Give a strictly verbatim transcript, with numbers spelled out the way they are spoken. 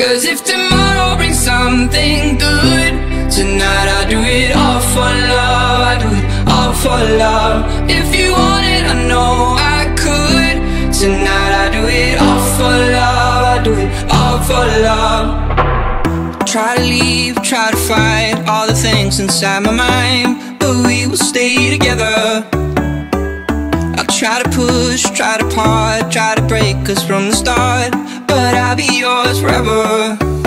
'Cause if tomorrow brings something good, tonight I do it all for love. I do it all for love. If you want it, I know I could. Tonight I do it all for love. I do it all for love. Try to leave, try to fight all the things inside my mind, but we will stay together. I'll try to push, try to part, try to break us from the start, but I'll be yours forever.